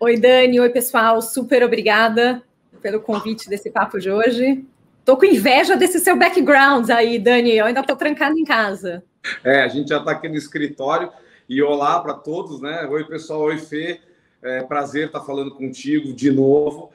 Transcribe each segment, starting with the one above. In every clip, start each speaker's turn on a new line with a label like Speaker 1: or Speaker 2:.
Speaker 1: Oi, Dani. Oi, pessoal. Super obrigada pelo convite desse papo de hoje. Tô com inveja desse seu background aí, Dani. Eu ainda tô trancada em casa.
Speaker 2: A gente já está aqui no escritório. E olá para todos, né? Oi, pessoal. Oi, Fê. Prazer estar falando contigo de novo.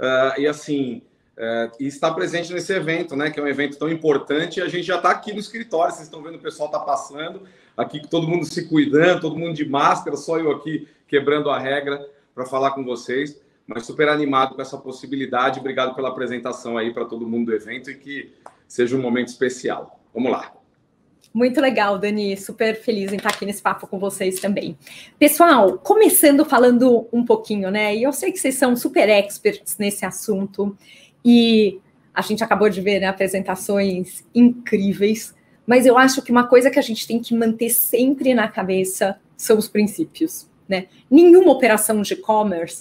Speaker 2: E estar presente nesse evento, né? Que é um evento tão importante. E a gente já está aqui no escritório. Vocês estão vendo o pessoal tá passando. Aqui todo mundo se cuidando, todo mundo de máscara. Só eu aqui quebrando a regra para falar com vocês. Mas super animado com essa possibilidade. Obrigado pela apresentação aí para todo mundo do evento e que seja um momento especial. Vamos lá.
Speaker 1: Muito legal, Dani. Super feliz em estar aqui nesse papo com vocês também. Pessoal, começando falando um pouquinho, né? E eu sei que vocês são super experts nesse assunto e a gente acabou de ver, né, apresentações incríveis, mas eu acho que uma coisa que a gente tem que manter sempre na cabeça são os princípios, né? Nenhuma operação de e-commerce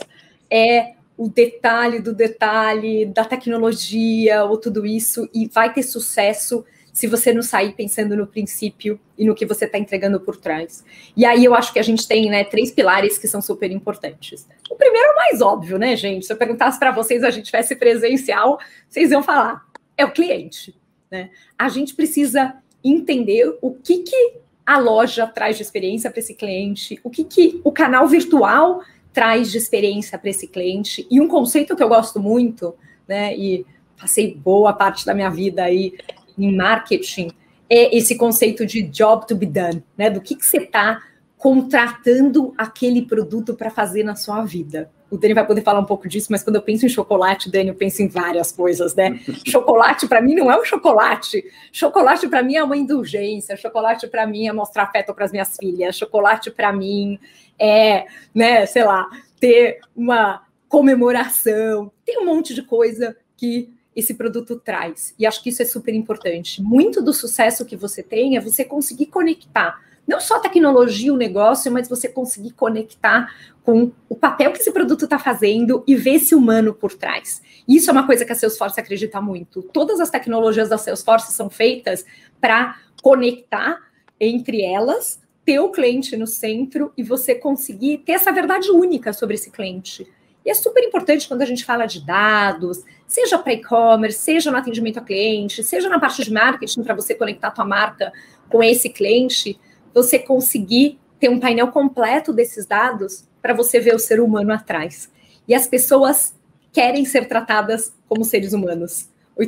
Speaker 1: é o detalhe do detalhe da tecnologia ou tudo isso e vai ter sucesso se você não sair pensando no princípio e no que você está entregando por trás. E aí eu acho que a gente tem, né, 3 pilares que são super importantes. O primeiro é o mais óbvio, né, gente? Se eu perguntasse para vocês, a gente tivesse presencial, vocês iam falar, é o cliente, né? A gente precisa entender o que a loja traz de experiência para esse cliente, o que o canal virtual traz de experiência para esse cliente. E um conceito que eu gosto muito, né, e passei boa parte da minha vida aí em marketing, é esse conceito de job to be done, né? Do que você está contratando aquele produto para fazer na sua vida. O Dani vai poder falar um pouco disso, mas quando eu penso em chocolate, Dani, eu penso em várias coisas, né? Chocolate, para mim, não é um chocolate. Chocolate, para mim, é uma indulgência. Chocolate, para mim, é mostrar afeto para as minhas filhas. Chocolate, para mim, é, né, sei lá, ter uma comemoração. Tem um monte de coisa que esse produto traz. E acho que isso é super importante. Muito do sucesso que você tem é você conseguir conectar não só a tecnologia, o negócio, mas você conseguir conectar com o papel que esse produto está fazendo e ver esse humano por trás. Isso é uma coisa que a Salesforce acredita muito. Todas as tecnologias da Salesforce são feitas para conectar entre elas, ter o cliente no centro e você conseguir ter essa verdade única sobre esse cliente. E é super importante quando a gente fala de dados, seja para e-commerce, seja no atendimento a cliente, seja na parte de marketing, para você conectar a tua marca com esse cliente, você conseguir ter um painel completo desses dados para você ver o ser humano atrás. E as pessoas querem ser tratadas como seres humanos.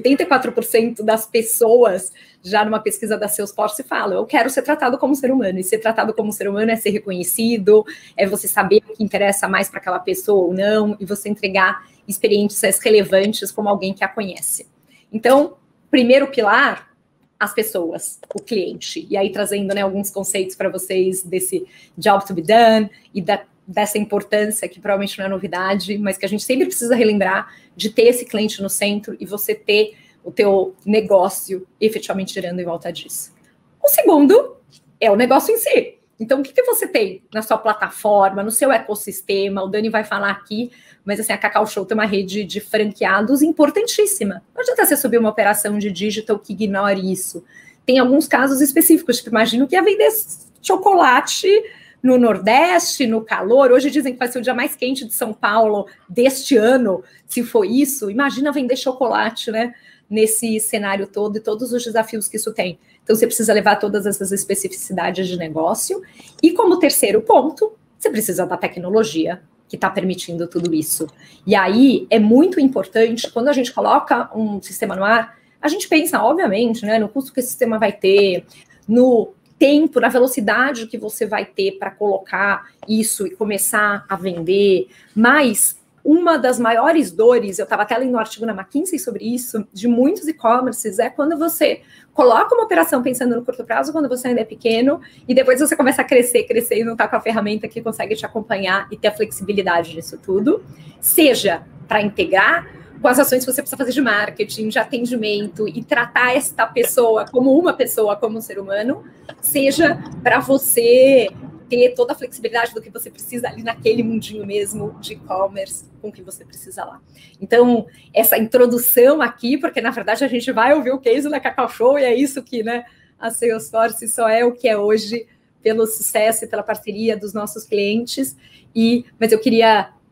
Speaker 1: 84% das pessoas, já numa pesquisa da Salesforce, falam, eu quero ser tratado como ser humano. E ser tratado como ser humano é ser reconhecido, é você saber o que interessa mais para aquela pessoa ou não, e você entregar experiências relevantes como alguém que a conhece. Então, primeiro pilar, as pessoas, o cliente. E aí trazendo, né, alguns conceitos para vocês desse job to be done e dessa importância, que provavelmente não é novidade, mas que a gente sempre precisa relembrar de ter esse cliente no centro e você ter o teu negócio efetivamente girando em volta disso. O segundo é o negócio em si. Então, o que você tem na sua plataforma, no seu ecossistema? O Dani vai falar aqui, mas assim, a Cacau Show tem uma rede de franqueados importantíssima. Não adianta você subir uma operação de digital que ignore isso. Tem alguns casos específicos, tipo, imagino que ia vender chocolate no Nordeste, no calor. Hoje dizem que vai ser o dia mais quente de São Paulo deste ano, se for isso. Imagina vender chocolate, né? Nesse cenário todo e todos os desafios que isso tem. Então, você precisa levar todas essas especificidades de negócio. E como terceiro ponto, você precisa da tecnologia que está permitindo tudo isso. E aí, é muito importante, quando a gente coloca um sistema no ar, a gente pensa, obviamente, né, no custo que esse sistema vai ter, no tempo, na velocidade que você vai ter para colocar isso e começar a vender, mas uma das maiores dores, eu estava até lendo um artigo na McKinsey sobre isso, de muitos e-commerces, é quando você coloca uma operação pensando no curto prazo, quando você ainda é pequeno, e depois você começa a crescer e não está com a ferramenta que consegue te acompanhar e ter a flexibilidade disso tudo, seja para integrar com as ações que você precisa fazer de marketing, de atendimento, e tratar esta pessoa, como um ser humano, seja para você ter toda a flexibilidade do que você precisa ali naquele mundinho mesmo de e-commerce com o que você precisa lá. Então, essa introdução aqui, porque na verdade a gente vai ouvir o case da Cacau Show e é isso que, né, a Salesforce só é o que é hoje pelo sucesso e pela parceria dos nossos clientes. Mas eu queria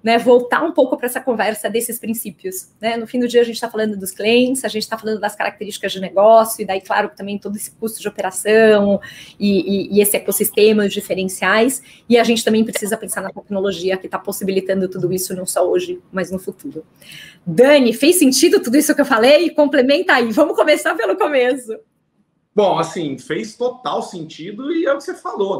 Speaker 1: né, voltar um pouco para essa conversa desses princípios, né? No fim do dia a gente está falando dos clientes, a gente está falando das características de negócio, e daí, claro, também todo esse custo de operação e esse ecossistema, os diferenciais, e a gente também precisa pensar na tecnologia que está possibilitando tudo isso, não só hoje, mas no futuro. Dani, fez sentido tudo isso que eu falei? Complementa aí, vamos começar pelo começo.
Speaker 2: Bom, assim, fez total sentido e é o que você falou.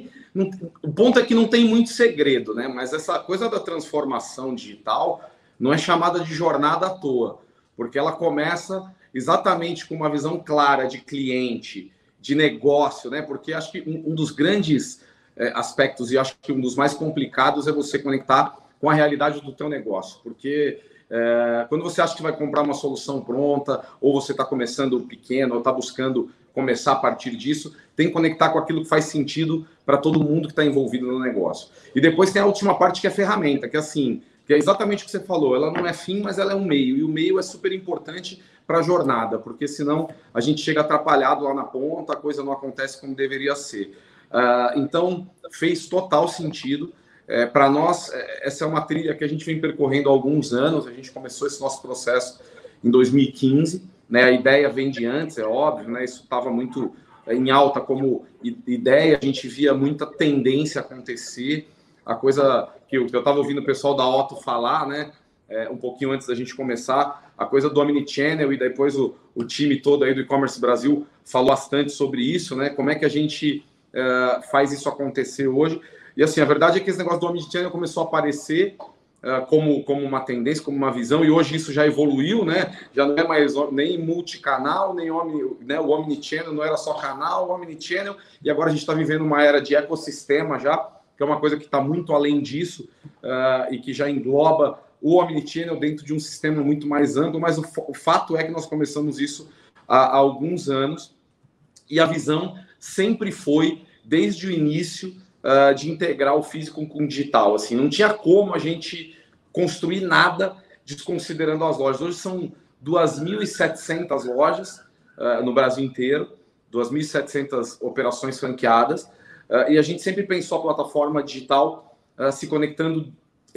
Speaker 2: O ponto é que não tem muito segredo, né? Mas essa coisa da transformação digital não é chamada de jornada à toa, porque ela começa exatamente com uma visão clara de cliente, de negócio, né? Porque acho que um dos grandes aspectos e acho que um dos mais complicados é você conectar com a realidade do teu negócio, porque quando você acha que vai comprar uma solução pronta, ou você está começando pequeno, ou está buscando começar a partir disso, tem que conectar com aquilo que faz sentido para todo mundo que está envolvido no negócio. E depois tem a última parte, que é a ferramenta, que é exatamente o que você falou, ela não é fim, mas ela é um meio, e o meio é super importante para a jornada, porque senão a gente chega atrapalhado lá na ponta, a coisa não acontece como deveria ser. Então, fez total sentido. Para nós, essa é uma trilha que a gente vem percorrendo há alguns anos. A gente começou esse nosso processo em 2015, né? A ideia vem de antes, é óbvio, né? Isso estava muito em alta como ideia, a gente via muita tendência a acontecer. A coisa que eu estava ouvindo o pessoal da Otto falar, né? Um pouquinho antes da gente começar, a coisa do Omnichannel, e depois o time todo aí do E-Commerce Brasil falou bastante sobre isso, né? Como é que a gente faz isso acontecer hoje. E assim, a verdade é que esse negócio do Omnichannel começou a aparecer como uma tendência, como uma visão, e hoje isso já evoluiu, né? Já não é mais nem multicanal, nem né? O Omnichannel não era só canal, o Omnichannel, e agora a gente está vivendo uma era de ecossistema já, que é uma coisa que está muito além disso, e que já engloba o Omnichannel dentro de um sistema muito mais amplo, mas o fato é que nós começamos isso há alguns anos, e a visão sempre foi, desde o início, de integrar o físico com o digital. Assim, não tinha como a gente construir nada desconsiderando as lojas. Hoje são 2.700 lojas no Brasil inteiro, 2.700 operações franqueadas, e a gente sempre pensou a plataforma digital se conectando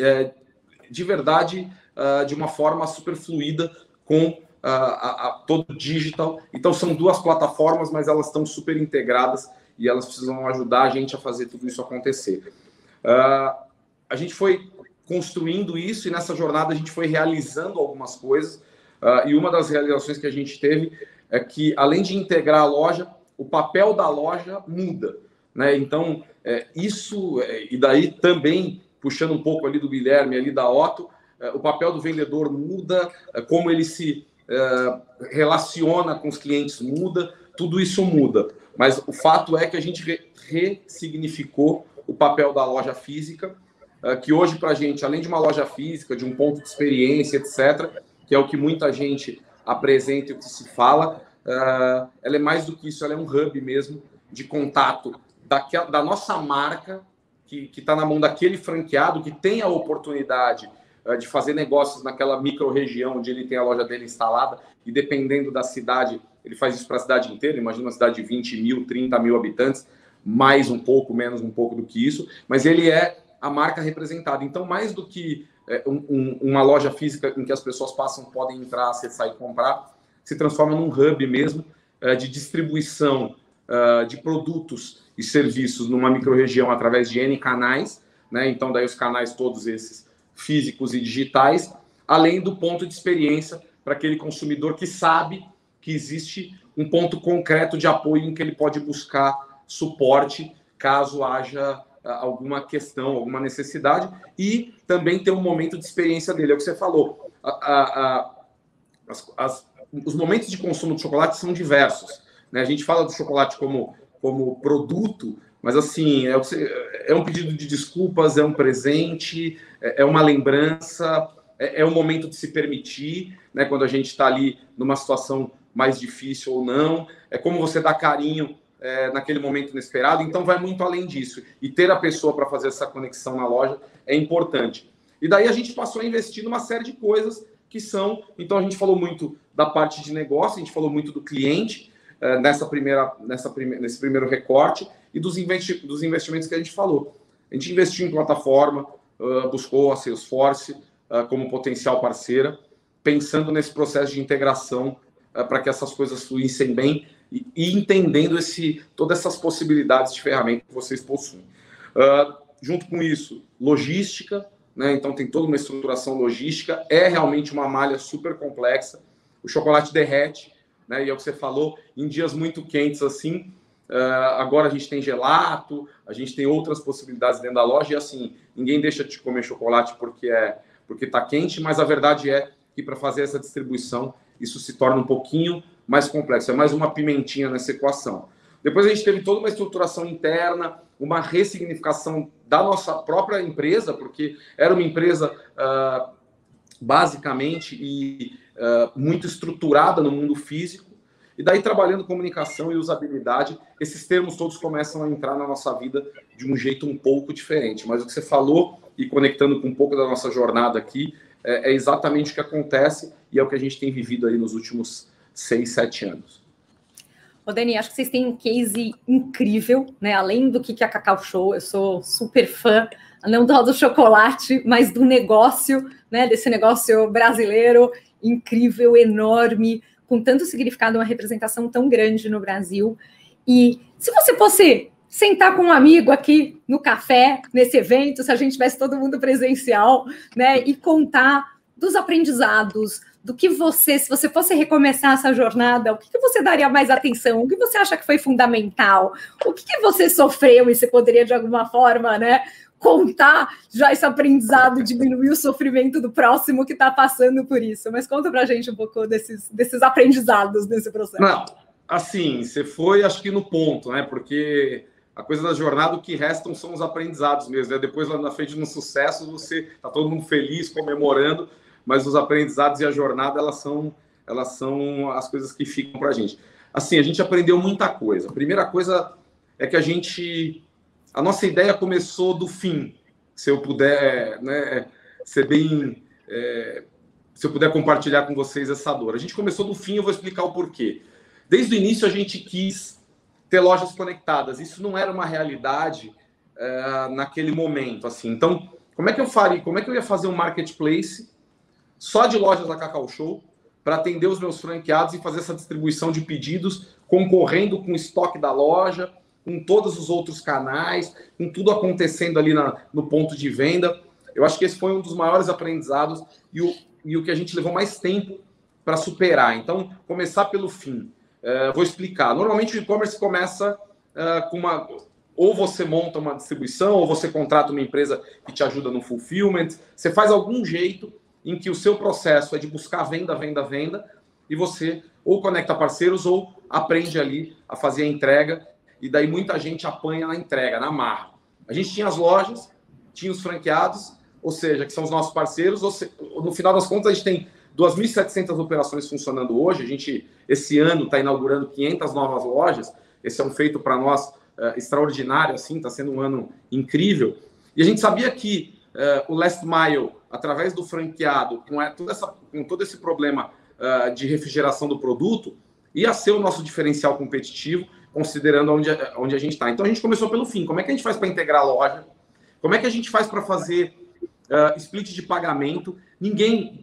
Speaker 2: de verdade de uma forma super fluida com todo o digital. Então são duas plataformas, mas elas estão super integradas e elas precisam ajudar a gente a fazer tudo isso acontecer. A gente foi construindo isso e nessa jornada a gente foi realizando algumas coisas, e uma das realizações que a gente teve é que, além de integrar a loja, o papel da loja muda, né? Então, e daí também, puxando um pouco ali do Guilherme, ali da Otto, o papel do vendedor muda, como ele se relaciona com os clientes muda, tudo isso muda. Mas o fato é que a gente ressignificou o papel da loja física, que hoje, para a gente, além de uma loja física, de um ponto de experiência, etc., que é o que muita gente apresenta e o que se fala, ela é mais do que isso, ela é um hub mesmo de contato da nossa marca, que está na mão daquele franqueado que tem a oportunidade de fazer negócios naquela micro-região onde ele tem a loja dele instalada, e dependendo da cidade, ele faz isso para a cidade inteira. Imagina uma cidade de 20 mil, 30 mil habitantes, mais um pouco, menos um pouco do que isso, mas ele é a marca representada. Então, mais do que uma loja física em que as pessoas passam, podem entrar, acessar e comprar, se transforma num hub mesmo de distribuição de produtos e serviços numa micro-região através de N canais, né? Então, daí os canais todos esses físicos e digitais, além do ponto de experiência para aquele consumidor que sabe que existe um ponto concreto de apoio em que ele pode buscar suporte caso haja alguma questão, alguma necessidade, e também ter um momento de experiência dele. É o que você falou. Os momentos de consumo de chocolate são diversos, né? A gente fala do chocolate como produto, mas assim, é um pedido de desculpas, é um presente, é uma lembrança, é um momento de se permitir, né? Quando a gente está ali numa situação mais difícil ou não, é como você dá carinho naquele momento inesperado. Então vai muito além disso, e ter a pessoa para fazer essa conexão na loja é importante. E daí a gente passou a investir numa série de coisas que são, então a gente falou muito da parte de negócio, a gente falou muito do cliente nesse primeiro recorte, e dos investimentos que a gente falou. A gente investiu em plataforma, buscou a Salesforce como potencial parceira, pensando nesse processo de integração para que essas coisas fluíssem bem e entendendo todas essas possibilidades de ferramenta que vocês possuem. Junto com isso, logística, né? Então tem toda uma estruturação logística, é realmente uma malha super complexa, o chocolate derrete, né? E é o que você falou, em dias muito quentes assim, agora a gente tem gelato, a gente tem outras possibilidades dentro da loja, e assim, ninguém deixa de comer chocolate porque está quente, mas a verdade é que para fazer essa distribuição, isso se torna um pouquinho mais complexo, é mais uma pimentinha nessa equação. Depois a gente teve toda uma estruturação interna, uma ressignificação da nossa própria empresa, porque era uma empresa basicamente muito estruturada no mundo físico, e daí trabalhando comunicação e usabilidade, esses termos todos começam a entrar na nossa vida de um jeito um pouco diferente. Mas o que você falou, e conectando com um pouco da nossa jornada aqui, é exatamente o que acontece e é o que a gente tem vivido aí nos últimos 6, 7 anos.
Speaker 1: Ô, Dani, acho que vocês têm um case incrível, né? Além do que é a Cacau Show, eu sou super fã, não do chocolate, mas do negócio, né? Desse negócio brasileiro incrível, enorme, com tanto significado, uma representação tão grande no Brasil. E se você fosse sentar com um amigo aqui no café, nesse evento, se a gente tivesse todo mundo presencial, né? E contar dos aprendizados, do que se você fosse recomeçar essa jornada, o que você daria mais atenção? O que você acha que foi fundamental? O que você sofreu e você poderia, de alguma forma, né, contar já esse aprendizado, diminuir o sofrimento do próximo que está passando por isso? Mas conta pra gente um pouco desses aprendizados nesse processo.
Speaker 2: Não, assim, você foi, acho que no ponto, né? Porque a coisa da jornada, o que restam são os aprendizados mesmo, né? Depois, lá na frente, no sucesso, tá todo mundo feliz, comemorando, mas os aprendizados e a jornada, elas são as coisas que ficam para a gente. Assim, a gente aprendeu muita coisa. A primeira coisa é que a nossa ideia começou do fim. Se eu puder, né, ser bem... se eu puder compartilhar com vocês essa dor. A gente começou do fim, eu vou explicar o porquê. Desde o início, a gente quis ter lojas conectadas. Isso não era uma realidade naquele momento. Assim. Então, como é que eu faria? Como é que eu ia fazer um marketplace só de lojas da Cacau Show para atender os meus franqueados e fazer essa distribuição de pedidos, concorrendo com o estoque da loja, com todos os outros canais, com tudo acontecendo ali no ponto de venda? Eu acho que esse foi um dos maiores aprendizados e o que a gente levou mais tempo para superar. Então, começar pelo fim. Vou explicar. Normalmente o e-commerce começa com ou você monta uma distribuição, ou você contrata uma empresa que te ajuda no fulfillment. Você faz algum jeito em que o seu processo é de buscar venda, e você ou conecta parceiros ou aprende ali a fazer a entrega, e daí muita gente apanha na entrega, na marra. A gente tinha as lojas, tinha os franqueados, ou seja, que são os nossos parceiros, no final das contas a gente tem 2.700 operações funcionando hoje, a gente esse ano está inaugurando 500 novas lojas, esse é um feito para nós extraordinário, assim, está sendo um ano incrível, e a gente sabia que o last mile, através do franqueado, com todo esse problema de refrigeração do produto, ia ser o nosso diferencial competitivo, considerando onde a gente está. Então, a gente começou pelo fim. Como é que a gente faz para integrar a loja? Como é que a gente faz para fazer split de pagamento? Ninguém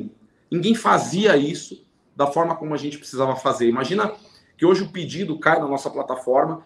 Speaker 2: fazia isso da forma como a gente precisava fazer. Imagina que hoje o pedido cai na nossa plataforma,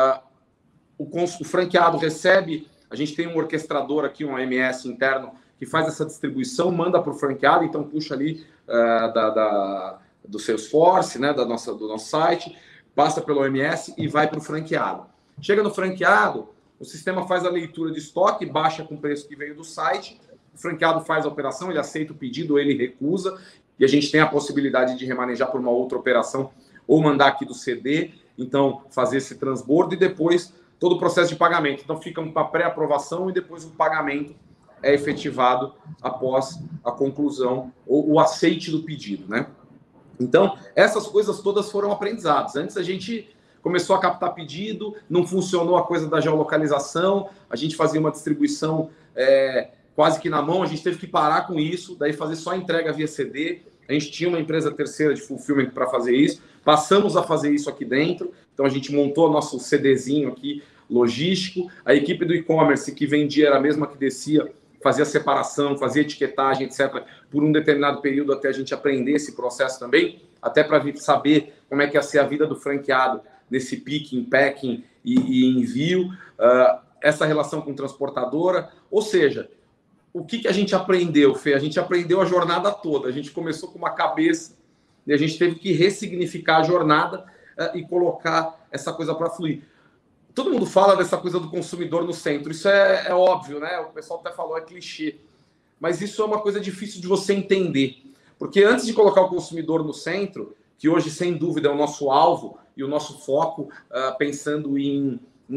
Speaker 2: o franqueado recebe, a gente tem um orquestrador aqui, um AMS interno, que faz essa distribuição, manda para o franqueado, então puxa ali do Salesforce, né, do nosso site, passa pelo OMS e vai para o franqueado. Chega no franqueado, o sistema faz a leitura de estoque, baixa com o preço que veio do site, o franqueado faz a operação, ele aceita o pedido ou ele recusa, e a gente tem a possibilidade de remanejar por uma outra operação ou mandar aqui do CD, então fazer esse transbordo e depois todo o processo de pagamento. Então fica uma pré-aprovação e depois o pagamento é efetivado após a conclusão ou o aceite do pedido, né? Então, essas coisas todas foram aprendizados. Antes a gente começou a captar pedido, não funcionou a coisa da geolocalização, a gente fazia uma distribuição quase que na mão, a gente teve que parar com isso, daí fazer só entrega via CD. A gente tinha uma empresa terceira de fulfillment para fazer isso, passamos a fazer isso aqui dentro, então a gente montou nosso CDzinho aqui, logístico, a equipe do e-commerce que vendia era a mesma que descia, fazia separação, fazia etiquetagem, etc., por um determinado período até a gente aprender esse processo também, até para saber como é que ia ser a vida do franqueado nesse picking, packing e envio, essa relação com transportadora. Ou seja, o que a gente aprendeu, Fê? A gente aprendeu a jornada toda. A gente começou com uma cabeça e a gente teve que ressignificar a jornada e colocar essa coisa para fluir. Todo mundo fala dessa coisa do consumidor no centro. Isso é óbvio, né? O pessoal até falou, é clichê. Mas isso é uma coisa difícil de você entender. Porque antes de colocar o consumidor no centro, que hoje, sem dúvida, é o nosso alvo e o nosso foco, pensando em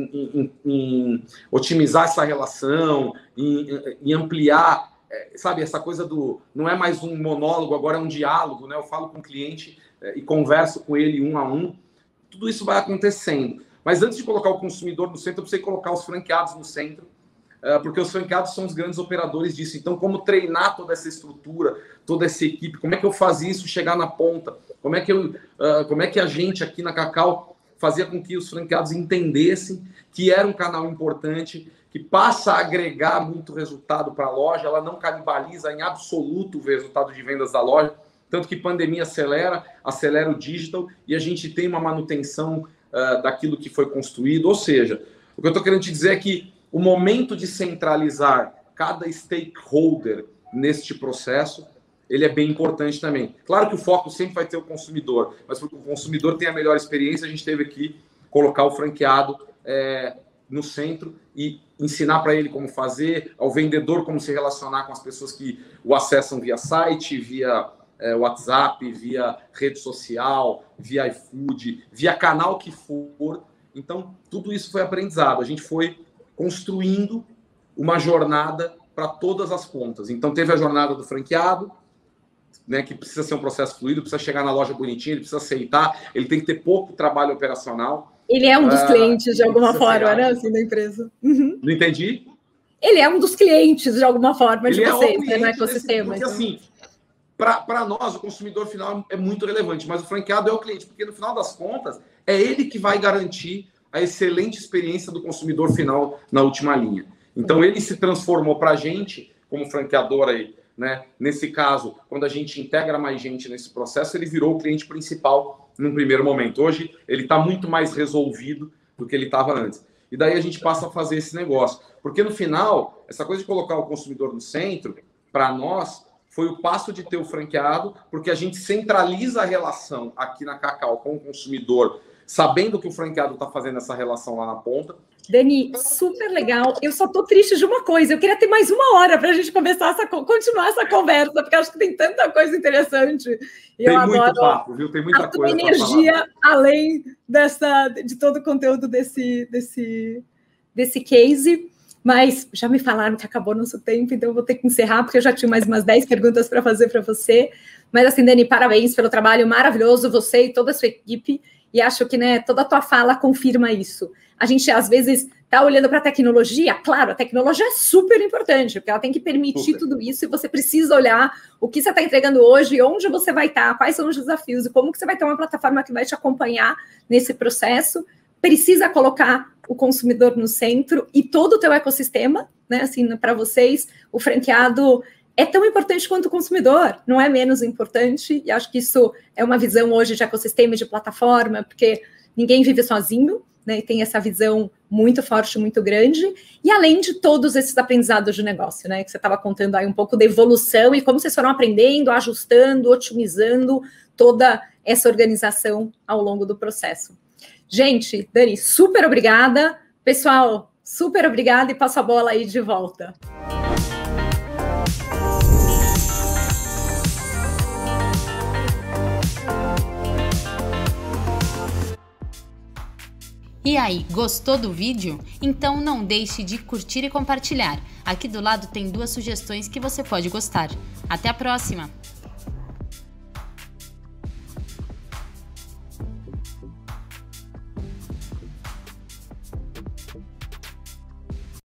Speaker 2: otimizar essa relação, em ampliar, sabe, essa coisa do... Não é mais um monólogo, agora é um diálogo, né? Eu falo com o cliente e converso com ele um a um. Tudo isso vai acontecendo. Mas antes de colocar o consumidor no centro, eu precisei colocar os franqueados no centro, porque os franqueados são os grandes operadores disso. Então, como treinar toda essa estrutura, toda essa equipe? Como é que eu fazia isso chegar na ponta? Como é que a gente aqui na Cacau fazia com que os franqueados entendessem que era um canal importante, que passa a agregar muito resultado para a loja, ela não canibaliza em absoluto o resultado de vendas da loja, tanto que pandemia acelera o digital e a gente tem uma manutenção daquilo que foi construído. Ou seja, o que eu estou querendo te dizer é que o momento de centralizar cada stakeholder neste processo, ele é bem importante também. Claro que o foco sempre vai ter o consumidor, mas para que o consumidor tenha a melhor experiência, a gente teve que colocar o franqueado no centro e ensinar para ele como fazer, ao vendedor como se relacionar com as pessoas que o acessam via site, via WhatsApp, via rede social, via iFood, via canal que for. Então, tudo isso foi aprendizado. A gente foi construindo uma jornada para todas as pontas. Então, teve a jornada do franqueado, né, que precisa ser um processo fluido, precisa chegar na loja bonitinho, ele precisa aceitar, ele tem que ter pouco trabalho operacional.
Speaker 1: Ele é um dos clientes, de alguma forma, né, assim, da empresa. Uhum.
Speaker 2: Não entendi?
Speaker 1: Ele é um dos clientes, de alguma forma, de vocês,
Speaker 2: cliente,
Speaker 1: no ecossistema.
Speaker 2: Porque, assim, para nós, o consumidor final é muito relevante, mas o franqueado é o cliente, porque no final das contas, é ele que vai garantir a excelente experiência do consumidor final na última linha. Então, ele se transformou para a gente, como franqueador aí, né? Nesse caso, quando a gente integra mais gente nesse processo, ele virou o cliente principal num primeiro momento. Hoje, ele está muito mais resolvido do que ele estava antes. E daí a gente passa a fazer esse negócio. Porque no final, essa coisa de colocar o consumidor no centro, para nós, foi o passo de ter o franqueado, porque a gente centraliza a relação aqui na Cacau com o consumidor, sabendo que o franqueado está fazendo essa relação lá na ponta.
Speaker 1: Dani, super legal. Eu só tô triste de uma coisa. Eu queria ter mais uma hora para a gente continuar essa conversa, porque acho que tem tanta coisa interessante. E
Speaker 2: tem muito papo, viu? Tem muita coisa.
Speaker 1: A tua energia, além de todo o conteúdo desse case. Mas já me falaram que acabou nosso tempo, então eu vou ter que encerrar, porque eu já tinha mais umas 10 perguntas para fazer para você. Mas assim, Dani, parabéns pelo trabalho maravilhoso, você e toda a sua equipe. E acho que, né, toda a tua fala confirma isso. A gente, às vezes, está olhando para a tecnologia. Claro, a tecnologia é super importante, porque ela tem que permitir tudo isso, e você precisa olhar o que você está entregando hoje, onde você vai estar, quais são os desafios, e como que você vai ter uma plataforma que vai te acompanhar nesse processo. Precisa colocar o consumidor no centro e todo o teu ecossistema, né? Assim, para vocês, o franqueado é tão importante quanto o consumidor, não é menos importante, e acho que isso é uma visão hoje de ecossistema e de plataforma, porque ninguém vive sozinho, né, e tem essa visão muito forte, muito grande, e além de todos esses aprendizados de negócio, né, que você estava contando aí um pouco da evolução e como vocês foram aprendendo, ajustando, otimizando toda essa organização ao longo do processo. Gente, Dani, super obrigada. Pessoal, super obrigada e passo a bola aí de volta.
Speaker 3: E aí, gostou do vídeo? Então não deixe de curtir e compartilhar. Aqui do lado tem 2 sugestões que você pode gostar. Até a próxima!